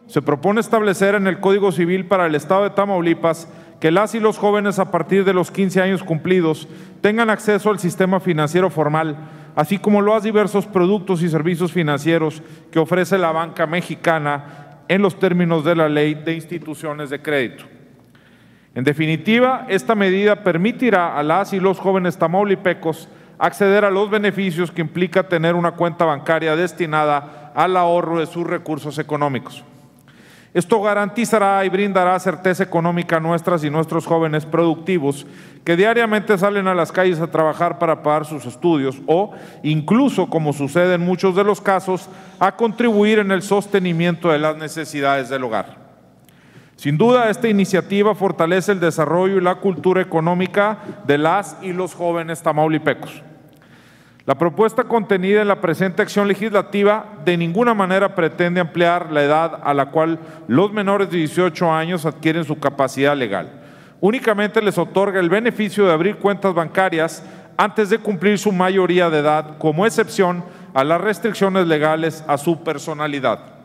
se propone establecer en el Código Civil para el Estado de Tamaulipas que las y los jóvenes a partir de los 15 años cumplidos tengan acceso al sistema financiero formal, así como los diversos productos y servicios financieros que ofrece la banca mexicana en los términos de la Ley de Instituciones de Crédito. En definitiva, esta medida permitirá a las y los jóvenes tamaulipecos acceder a los beneficios que implica tener una cuenta bancaria destinada al ahorro de sus recursos económicos. Esto garantizará y brindará certeza económica a nuestras y nuestros jóvenes productivos que diariamente salen a las calles a trabajar para pagar sus estudios o, incluso, como sucede en muchos de los casos, a contribuir en el sostenimiento de las necesidades del hogar. Sin duda, esta iniciativa fortalece el desarrollo y la cultura económica de las y los jóvenes tamaulipecos. La propuesta contenida en la presente acción legislativa de ninguna manera pretende ampliar la edad a la cual los menores de 18 años adquieren su capacidad legal. Únicamente les otorga el beneficio de abrir cuentas bancarias antes de cumplir su mayoría de edad, como excepción a las restricciones legales a su personalidad.